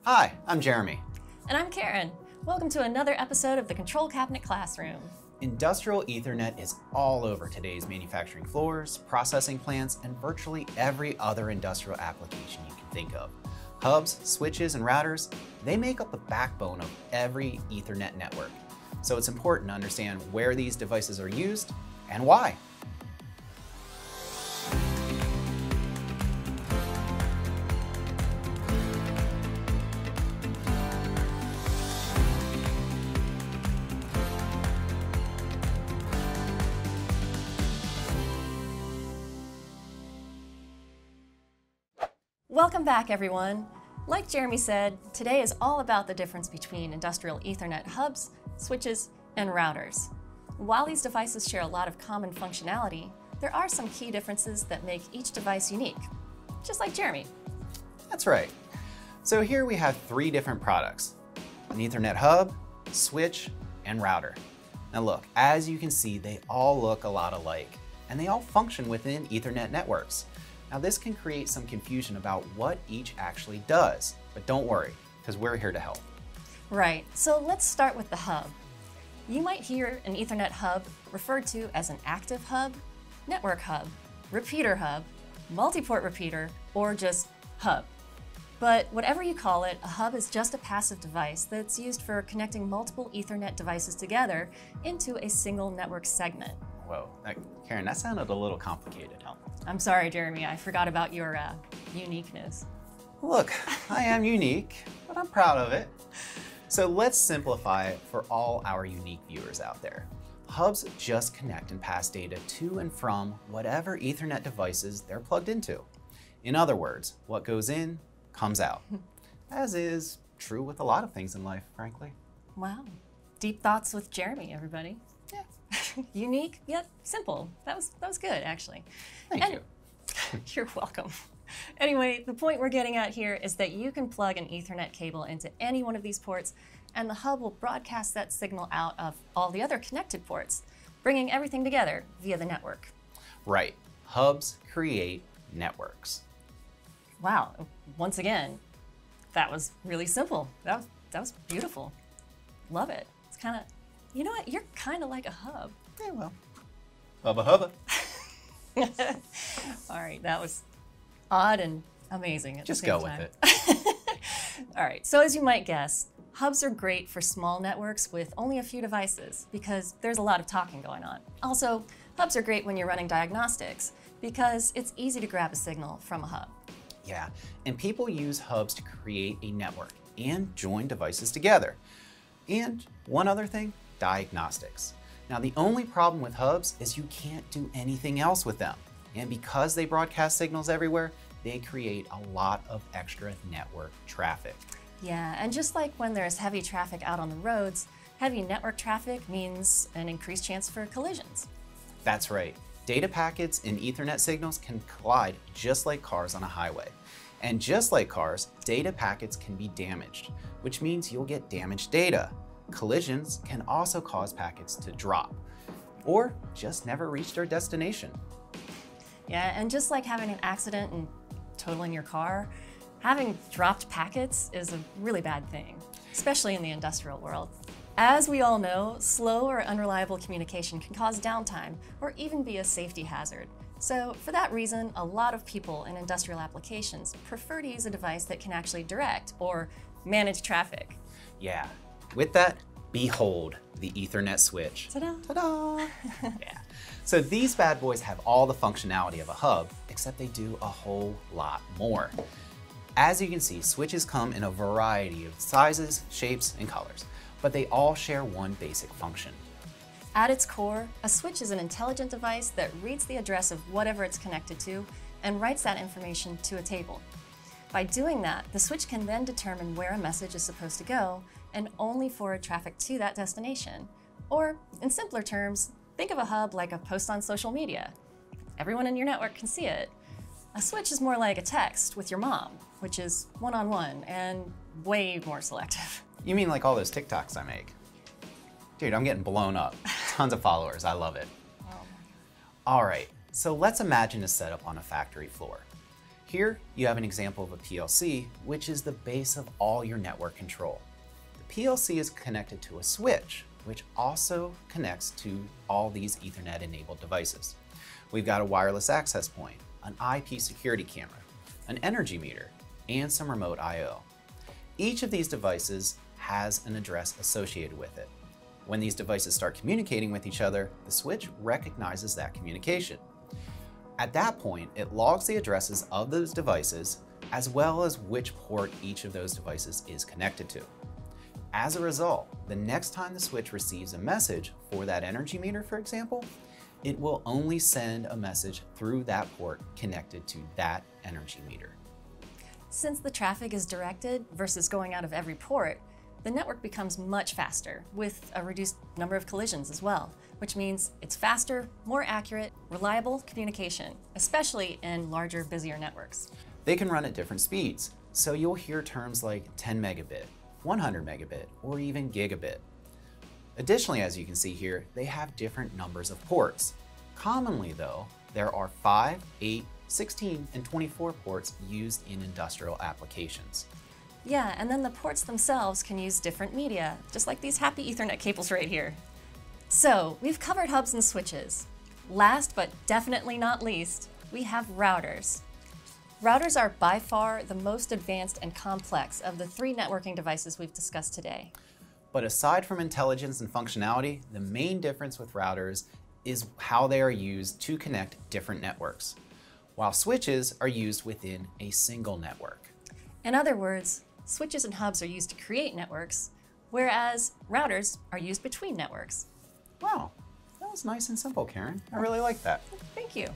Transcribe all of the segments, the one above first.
Hi, I'm Jeremy. And I'm Karen. Welcome to another episode of the Control Cabinet Classroom. Industrial Ethernet is all over today's manufacturing floors, processing plants, and virtually every other industrial application you can think of. Hubs, switches, and routers, they make up the backbone of every Ethernet network. So it's important to understand where these devices are used and why. Welcome back, everyone. Like Jeremy said, today is all about the difference between industrial Ethernet hubs, switches, and routers. While these devices share a lot of common functionality, there are some key differences that make each device unique, just like Jeremy. That's right. So here we have three different products: an Ethernet hub, switch, and router. Now look, as you can see, they all look a lot alike, and they all function within Ethernet networks. Now this can create some confusion about what each actually does, but don't worry, because we're here to help. Right, so let's start with the hub. You might hear an Ethernet hub referred to as an active hub, network hub, repeater hub, multi-port repeater, or just hub. But whatever you call it, a hub is just a passive device that's used for connecting multiple Ethernet devices together into a single network segment. Whoa, Karen, that sounded a little complicated. Oh, I'm sorry, Jeremy, I forgot about your uniqueness. Look, I am unique, but I'm proud of it. So let's simplify it for all our unique viewers out there. Hubs just connect and pass data to and from whatever Ethernet devices they're plugged into. In other words, what goes in, comes out. As is true with a lot of things in life, frankly. Wow. Deep thoughts with Jeremy, everybody. Yeah. Unique, yet simple. That was good, actually. Thank you. You're welcome. Anyway, the point we're getting at here is that you can plug an Ethernet cable into any one of these ports, and the hub will broadcast that signal out of all the other connected ports, bringing everything together via the network. Right. Hubs create networks. Wow. Once again, that was really simple. That was beautiful. Love it. It's kind of, you know what? You're kind of like a hub. Yeah, well, hubba hubba. All right, that was odd and amazing at Just the same go time. with it. All right, so as you might guess, hubs are great for small networks with only a few devices because there's a lot of talking going on. Also, hubs are great when you're running diagnostics because it's easy to grab a signal from a hub. Yeah, and people use hubs to create a network and join devices together. And one other thing, diagnostics. Now the only problem with hubs is you can't do anything else with them. And because they broadcast signals everywhere, they create a lot of extra network traffic. Yeah, and just like when there's heavy traffic out on the roads, heavy network traffic means an increased chance for collisions. That's right. Data packets and Ethernet signals can collide just like cars on a highway. And just like cars, data packets can be damaged, which means you'll get damaged data. Collisions can also cause packets to drop or just never reach their destination. Yeah, and just like having an accident and totaling your car, having dropped packets is a really bad thing, especially in the industrial world. As we all know, slow or unreliable communication can cause downtime or even be a safety hazard. So for that reason, a lot of people in industrial applications prefer to use a device that can actually direct or manage traffic. Yeah. With that, behold the Ethernet switch. Ta-da! Ta-da! Yeah. So these bad boys have all the functionality of a hub, except they do a whole lot more. As you can see, switches come in a variety of sizes, shapes, and colors, but they all share one basic function. At its core, a switch is an intelligent device that reads the address of whatever it's connected to and writes that information to a table. By doing that, the switch can then determine where a message is supposed to go and only forward traffic to that destination. Or, in simpler terms, think of a hub like a post on social media. Everyone in your network can see it. A switch is more like a text with your mom, which is one-on-one and way more selective. You mean like all those TikToks I make? Dude, I'm getting blown up. Tons of followers, I love it. Oh. All right, so let's imagine a setup on a factory floor. Here you have an example of a PLC, which is the base of all your network control. The PLC is connected to a switch, which also connects to all these Ethernet-enabled devices. We've got a wireless access point, an IP security camera, an energy meter, and some remote I/O. Each of these devices has an address associated with it. When these devices start communicating with each other, the switch recognizes that communication. At that point, it logs the addresses of those devices as well as which port each of those devices is connected to. As a result, the next time the switch receives a message for that energy meter, for example, it will only send a message through that port connected to that energy meter. Since the traffic is directed versus going out of every port, the network becomes much faster with a reduced number of collisions as well, which means it's faster, more accurate, reliable communication, especially in larger, busier networks. They can run at different speeds, so you'll hear terms like 10 megabit, 100 megabit, or even gigabit. Additionally, as you can see here, they have different numbers of ports. Commonly though, there are 5, 8, 16, and 24 ports used in industrial applications. Yeah, and then the ports themselves can use different media, just like these happy Ethernet cables right here. So, we've covered hubs and switches. Last but definitely not least, we have routers. Routers are by far the most advanced and complex of the 3 networking devices we've discussed today. But aside from intelligence and functionality, the main difference with routers is how they are used to connect different networks, while switches are used within a single network. In other words, switches and hubs are used to create networks, whereas routers are used between networks. Wow, that was nice and simple, Karen. I really like that. Thank you.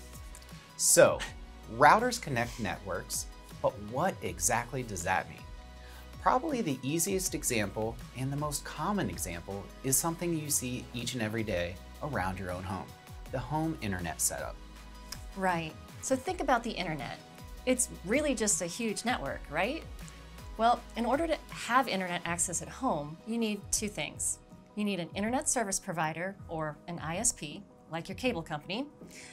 So, routers connect networks, but what exactly does that mean? Probably the easiest example and the most common example is something you see each and every day around your own home, the home internet setup. Right. So think about the internet. It's really just a huge network, right? Well, in order to have internet access at home, you need 2 things. You need an internet service provider, or an ISP, like your cable company,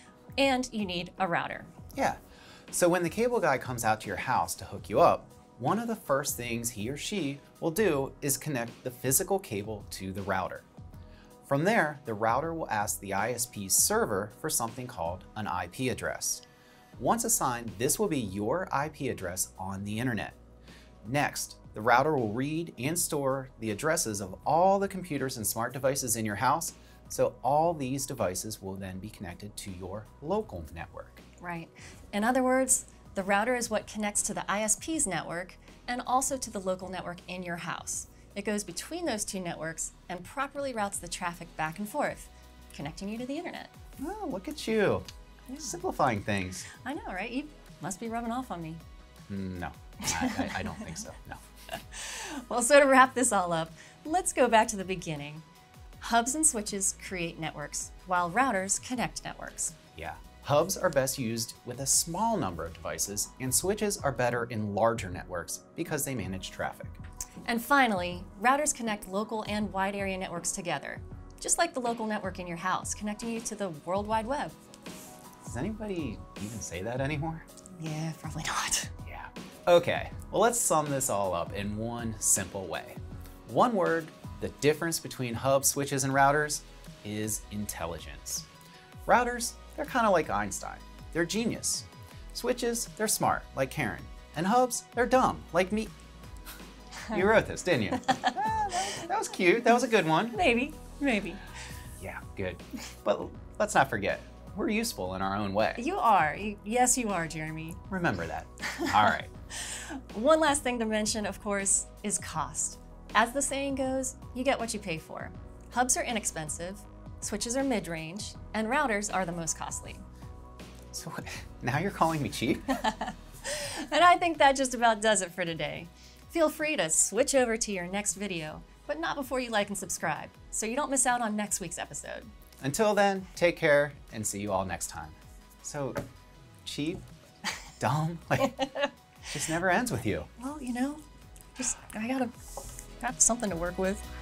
and you need a router. Yeah, so when the cable guy comes out to your house to hook you up, one of the first things he or she will do is connect the physical cable to the router. From there, the router will ask the ISP's server for something called an IP address. Once assigned, this will be your IP address on the internet. Next, the router will read and store the addresses of all the computers and smart devices in your house, so all these devices will then be connected to your local network. Right. In other words, the router is what connects to the ISP's network and also to the local network in your house. It goes between those 2 networks and properly routes the traffic back and forth, connecting you to the internet. Oh, look at you, Yeah. simplifying things. I know, right? You must be rubbing off on me. No, I don't think so, no. Well, so to wrap this all up, let's go back to the beginning. Hubs and switches create networks, while routers connect networks. Yeah, hubs are best used with a small number of devices, and switches are better in larger networks because they manage traffic. And finally, routers connect local and wide area networks together, just like the local network in your house, connecting you to the World Wide Web. Does anybody even say that anymore? Yeah, probably not. Yeah. Okay, well, let's sum this all up in one simple way. One word, the difference between hubs, switches, and routers is intelligence. Routers, they're kind of like Einstein. They're genius. Switches, they're smart, like Karen. And hubs, they're dumb, like me. You wrote this, didn't you? That was cute. That was a good one. Maybe. Yeah, good. But let's not forget, we're useful in our own way. You are. Yes, you are, Jeremy. Remember that. All right. One last thing to mention, of course, is cost. As the saying goes, you get what you pay for. Hubs are inexpensive, switches are mid-range, and routers are the most costly. So now you're calling me cheap? And I think that just about does it for today. Feel free to switch over to your next video, but not before you like and subscribe, so you don't miss out on next week's episode. Until then, take care and see you all next time. So, cheap, dumb, like, just never ends with you. Well, you know, I got something to work with.